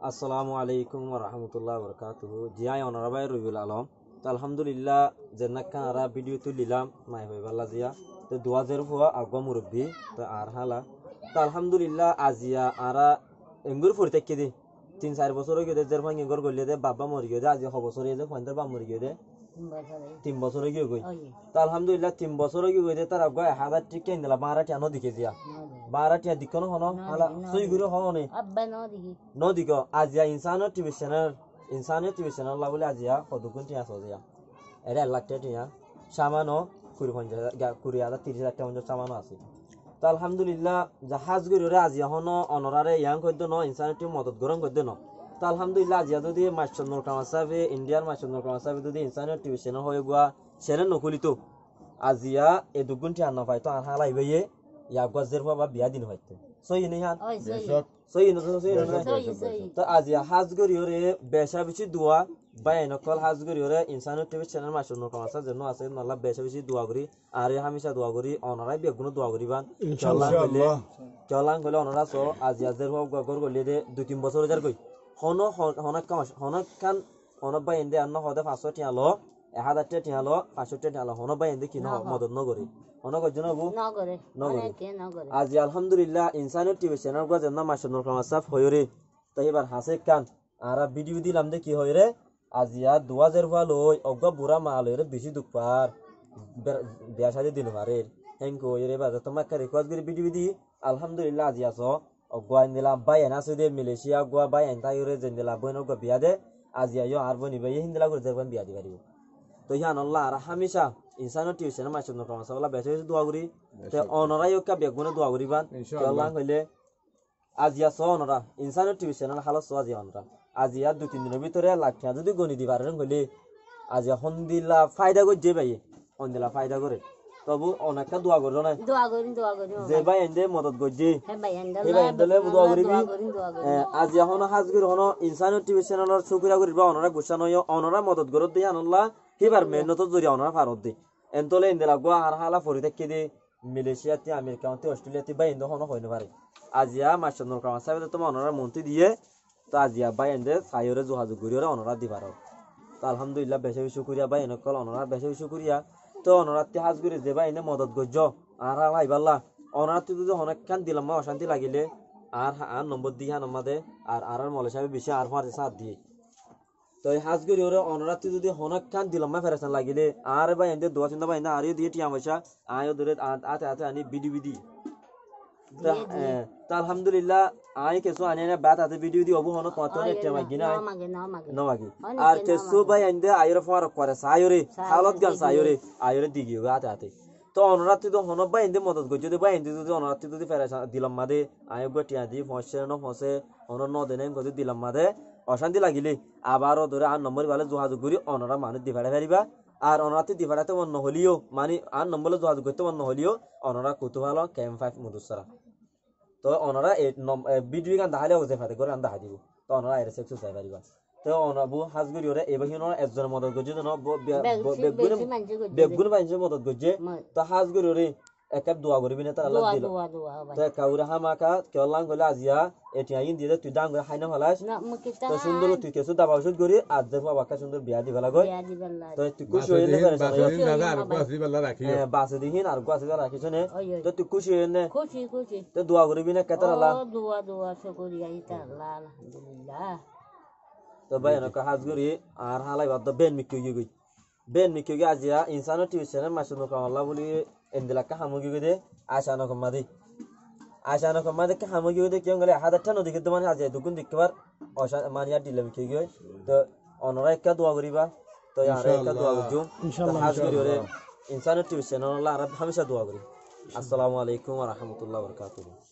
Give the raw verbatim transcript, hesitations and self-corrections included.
আসসালামু আলাইকুম ওয়া রাহমাতুল্লাহি ওয়া বারাকাতুহু জিয়াই অনারাবাই রবিউল আলম তো আলহামদুলিল্লাহ জেন্নাকা আরা ভিডিও তুলিলাম মাই হইবাল্লা জিয়া তো দুয়াজের হুয়া আগবা মুরব্বি তো আর হালা তো আলহামদুলিল্লাহ আজিয়া আরা এঙ্গুর ফুরতে কেদি তিন চার বছর হয়ে গেছে যেরকম এঙ্গুর গলিয়ে দে বাবা মরি গিয়ে দে আজি ছ বছর হয়ে যে ফাইন্দার বাবা মরি গিয়ে দে তিন বছর হয়ে গিয়ে গই তো আলহামদুলিল্লাহ তিন বছর হয়ে গিয়ে দে তার আগবা হাজার টিকে নিলা বারা টিয়া নদী কেজিয়া বারা টিয়া দিকনো হনো হালা সই গুরু হনে আব্বা নদিকে নদীকে আজিয়া ইনসানো টিভি চ্যানেল ইনসানো টিভি চ্যানেল লা বলে আজিয়া কতগুণ টিয়া সজিয়া এর এক লাখ টিয়া সামানো কুড়ি পঞ্চাশ কুড়ি হাজার তিরিশ হাজার টাকা পর্যন্ত সামানো আছে তো আলহামদুলিল্লাহ জাহাজ গরিরে আজিয়া হনো অনরারে ইয়াং কইতো ন ইনসানো টিভি মদত গরম কইতো ন তো আলহামদুলিল্লাহ আজিয়া যদি মাসচন্দ্র কামাসাবে ইন্ডিয়ার মাসচন্দ্র কামাসাবে যদি ইনসানো টিভি চ্যানেল হয়ে গোয়া চ্যানেল নকুলিতো আজিয়া এ দুগুণ টিয়া ন পাইতো আর হালাইবে ইয়া গজের বাবা বিয়া দিন হইতো সই নি হান সই নি সই নি তো আজিয়া হাজ গরিরে বেশা বেশি দোয়া বাইন কল হাজ গরিরে ইনসানো টিভি চ্যানেল মাসচন্দ্র কামাসা যেন আছে নলা বেশা বেশি দোয়া করি আর হামেশা দোয়া করি অনরাই বেগুন দোয়া করিবান ইনশাআল্লাহ কইলে চলাং কইলে অনরা সো আজিয়া জের গর গলিয়ে দে দুই তিন বছর যার কই হনো হনক কামাস হনক খান হনক বাই এন্ডে আন্ন হদে পাঁচশো টিয়া লো এক হাজার টিয়া লো পাঁচশো টিয়া লো হনক বাই এন্ডে কি মদত নগরি হনক জন্য বু নগরে নগরি আজি আলহামদুলিল্লাহ ইনসানিয়ত টিভি চ্যানেল গো যেন মাসুনুর কামাসাফ হয়রে তাই এবার হাসে কান আর ভিডিও দিলাম দে কি হয়রে আজিয়া দুই হাজার ওয়া লই অগ বুড়া মাল হয়রে বেশি দুপার বিয়া শাদি দিন পারে হেন কো হয়রে বাজা তোমাক রিকোয়েস্ট করে ভিডিও দি আলহামদুলিল্লাহ আজি আসো অগুয়াইন দিলা বাই এনা সুদে মালয়েশিয়া গুয়া বাই এনতা ইউরে জেন দিলা বইন গো বিয়া দে আজি আইও আর বনি বাই হিন্দিলা করে জেরবান বিয়া দি পারিব তো ইহান আল্লাহ আর হামেশা ইনসানো টিউশন মাসুনুর কামাসাওয়ালা বেছে বেছে দোয়া করি তে অনরাই কা বেগুনে দোয়া করিবান তো আল্লাহ কইলে আজিয়া সো অনরা ইনসানো টিউশন হালা সো আজিয়া অনরা আজিয়া দুই তিন দিনের ভিতরে লাখ টাকা যদি গনি দি পারেন কইলে আজিয়া হন্দিলা ফায়দা কই যে ভাই হন্দিলা ফায়দা করে তবু অনেকটা দোয়া করো না দোয়া করি দোয়া করি যে ভাই এন্ডে মদত গজি হে ভাই এন্ডে হে ভাই এন্ডে দোয়া করিবি আজ এখন হাজগির হনো ইনসানো টিভি চ্যানেলের শুকরিয়া করিবা অনরা গুছা নয় অনরা মদত গরত দি আনল্লাহ হিবার মেহনত জরি অনরা ফারত দি এনতলে এন্ডে লাগো আর হালা ফরি থেকে দি মালয়েশিয়াতে আমেরিকাতে অস্ট্রেলিয়াতে ভাই এন্ডে হনো হইনো পারে আজিয়া মাসচন্দ্র কামাসাবে তো অনরা মন্ত্রী দিয়ে তো আজিয়া ভাই এন্ডে সাইরে যোগাযোগ করিওরে অনরা দি পারো তো আলহামদুলিল্লাহ বেশি বেশি শুকরিয়া ভাই এনেকল অনরা বেশি বেশি শুকরিয়া তো অনরাতে হাজ করে যে ভাই এনে মদত গজ্জ আর হালাই বাল্লা অনরাতে যদি অনেক খান দিলাম অশান্তি লাগিলে আর আর নম্বর দিয়ে হান আমাদের আর আর মলে সাহেব বেশি আর ফার সাথ দিয়ে তো এই হাজ করে ওরে অনরাতে যদি অনেক খান দিলাম ফেরাসান লাগিলে আর ভাই এনে দোয়া চিন্তা ভাই না আরও দিয়ে টিয়া পয়সা আয়ও ধরে আতে আতে আনি বিডি বিডি তো আলহামদুলিল্লাহ আই কেসো আনে না বাত আতে ভিডিও দি অবু হনো কত নেট মাগি না নমাগি আর কেসো ভাই আইন্দে আইরে ফার করে সায়রে হালত গান সায়রে আইরে দিগি আতে আতে তো অনরাতে তো হনো ভাই এন্দে মদত গজে দে ভাই এন্দে যদি অনরাতে যদি ফেরাসা দিলাম মাদে আই গটিয়া দি ফসে ন ফসে অন ন দেনে গদি দিলাম মাদে অশান্তি লাগিলে আবারও ধরে আর নম্বর ভালো যোগাযোগ করি অনরা মানুষ দি ফেরা ফেরিবা আর অনরাতে দি ফেরাতে মন হলিও মানে আর নম্বরে যোগাযোগ করতে মন হলিও অনরা কত ভালো ক্যাম ফাইভ মধুসরা তো অনরা ভিডিও গান দেখালে হতে পারে করে দেখা দিব তো অনরা এর সেক্সু চাই পারিবা তো অনবু হাজগুরি ওরে এবার হিনো একজন মদত গজে তো বেগুন বেগুন বাইছে মদত গজে তো হাজগুরি ওরে এক কাপ দোয়া করবি না তার আল্লাহ দিল তো কাউরে হামাকা কেলাং গলে আজিয়া এটি আইন দিয়ে তুই দাং করে হাইনা ফলাস তো সুন্দর তুই কিছু দাবা ওষুধ করি আজ দেখো বাক্কা সুন্দর বিয়া দিবা লাগো তো তুই খুশি হইলে হ্যাঁ বাসে দিহিন আর গাছে যা রাখিছ নে তো তুই খুশি হইলে খুশি খুশি তো দোয়া করবি না কেতার আল্লাহ দোয়া দোয়া শুকরিয়া ইতা আল্লাহ আলহামদুলিল্লাহ তো ভাই এনকা হাজগুরি আর হালাই বাদ বেন মিকি গই বেন মিকি গই আজিয়া ইনসানো টিভি চ্যানেল মাসুনুর কামাল্লাহ বলি এন্দিলা কা হামুগি গদে আশানো কমাদি আশানো কমাদি কা হামুগি গদে কিয়ং গলে হাজার টানো দিকে তো মানে আজিয়া দুগুন দিকবার অশা মানিয়া দিলাম কি গই তো অনরা একটা দোয়া করিবা তো আর একটা দোয়া করজু ইনশাআল্লাহ হাজগুরি ওরে ইনসানো টিভি চ্যানেল আল্লাহ আর হামেশা দোয়া করি আসসালামু আলাইকুম ওয়া রাহমাতুল্লাহি ওয়া বারাকাতুহু।